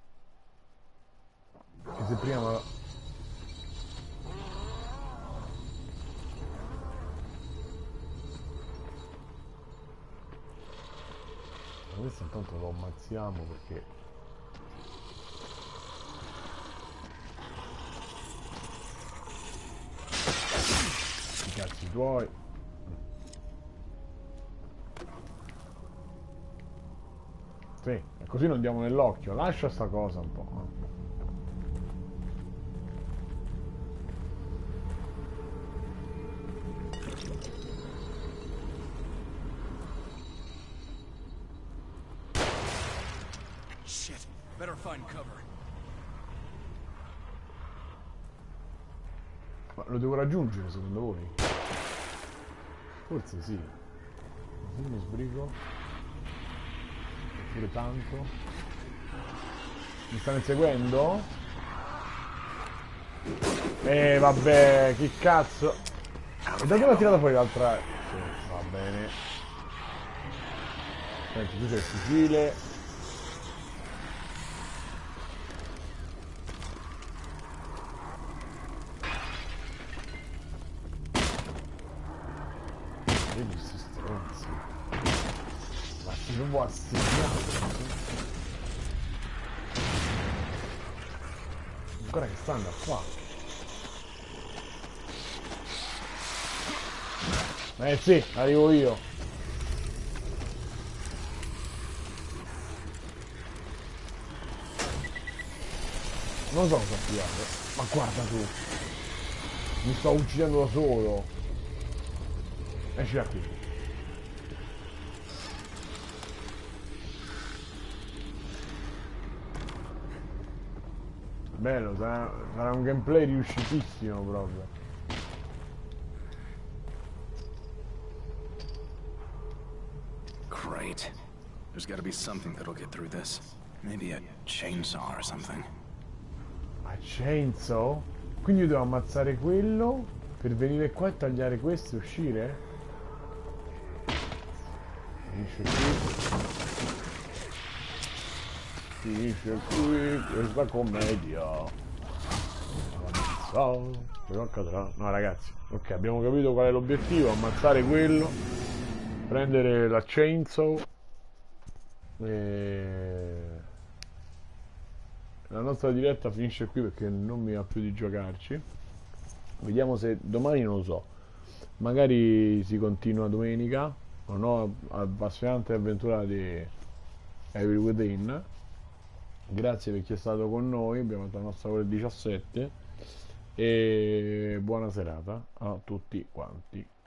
Che se prima... questo intanto lo ammazziamo perché i cazzi tuoi. Sì, e così non diamo nell'occhio. Lascia sta cosa un po'. Shit. Better find cover. Ma lo devo raggiungere secondo voi? Forse sì. Così mi sbrigo. Oppure tanto. Mi stanno inseguendo? Vabbè, che cazzo. E da dove ha tirato fuori l'altra? Sì, va bene. Senti, tu c'è il fucile. Vedi questi stronzi. Ma si proprio assediato. Ancora che stanno qua. Sì, arrivo io. Non so cosa attivare. Ma guarda tu. Mi sto uccidendo da solo. Esci da qui. Bello, sarà un gameplay riuscitissimo proprio. Great. There's gotta be something that'll get through this. Maybe a chainsaw or something. A chainsaw? Quindi io devo ammazzare quello per venire qua e tagliare questo e uscire? Finisce qui. Finisce qui questa commedia. Ciao. Cosa accadrà? No ragazzi, ok, abbiamo capito qual è l'obiettivo, ammazzare quello, prendere la chainsaw e... La nostra diretta finisce qui perché non mi va più di giocarci. Vediamo se domani, non lo so, magari si continua domenica o no, appassionante avventura di Evil Within. Grazie per chi è stato con noi, abbiamo fatto la nostra ore 17 e buona serata a tutti quanti.